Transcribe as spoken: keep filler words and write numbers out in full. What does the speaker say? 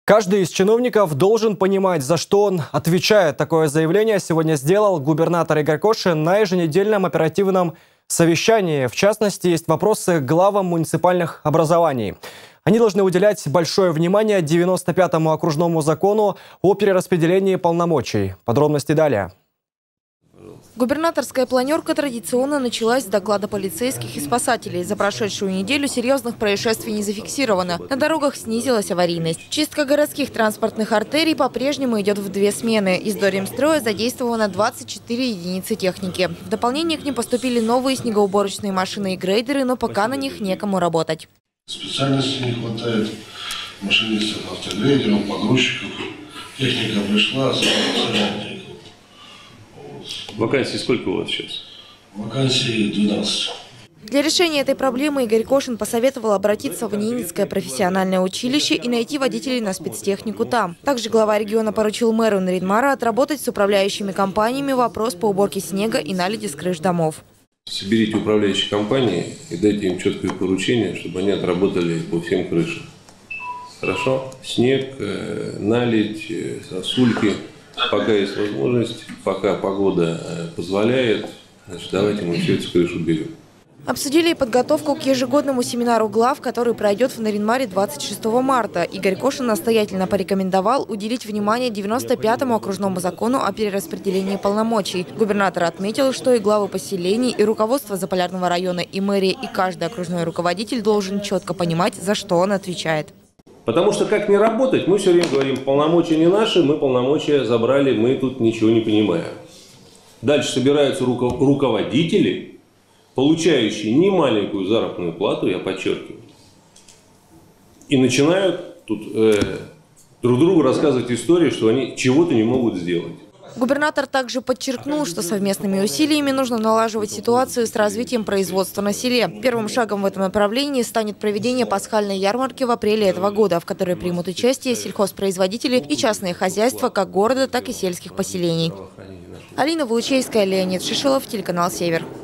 Каждый из чиновников должен понимать, за что он отвечает. Такое заявление сегодня сделал губернатор Игорь Кошин на еженедельном оперативном совещании. В частности, есть вопросы к главам муниципальных образований. Они должны уделять большое внимание девяносто пятому окружному закону о перераспределении полномочий. Подробности далее. Губернаторская планерка традиционно началась с доклада полицейских и спасателей. За прошедшую неделю серьезных происшествий не зафиксировано. На дорогах снизилась аварийность. Чистка городских транспортных артерий по-прежнему идет в две смены. Из Дорремстроя задействовано двадцать четыре единицы техники. В дополнение к ним поступили новые снегоуборочные машины и грейдеры, но пока на них некому работать. Специальности не хватает, машинистов, автогрейдеров, погрузчиков. Техника пришла, сажательников. Вакансий сколько у вас сейчас? Вакансий двенадцать. Для решения этой проблемы Игорь Кошин посоветовал обратиться в Ненецкое профессиональное училище и найти водителей на спецтехнику там. Также глава региона поручил мэру Нарьян-Мара отработать с управляющими компаниями вопрос по уборке снега и наледи с крыш домов. Соберите управляющие компании и дайте им четкое поручение, чтобы они отработали по всем крышам. Хорошо? Снег, наледь, сосульки. Пока есть возможность, пока погода позволяет, значит, давайте мы все это с крышу берем. Обсудили и подготовку к ежегодному семинару глав, который пройдет в Нарьян-Маре двадцать шестого марта. Игорь Кошин настоятельно порекомендовал уделить внимание девяносто пятому окружному закону о перераспределении полномочий. Губернатор отметил, что и главы поселений, и руководство Заполярного района, и мэрия, и каждый окружной руководитель должен четко понимать, за что он отвечает. Потому что как не работать, мы все время говорим, полномочия не наши, мы полномочия забрали, мы тут ничего не понимаем. Дальше собираются руко- руководители, получающие немаленькую заработную плату, я подчеркиваю, и начинают тут э, друг другу рассказывать истории, что они чего-то не могут сделать. Губернатор также подчеркнул, что совместными усилиями нужно налаживать ситуацию с развитием производства на селе. Первым шагом в этом направлении станет проведение пасхальной ярмарки в апреле этого года, в которой примут участие сельхозпроизводители и частные хозяйства как города, так и сельских поселений. Алина Вулычевская, Леонид Шишилов, телеканал «Север».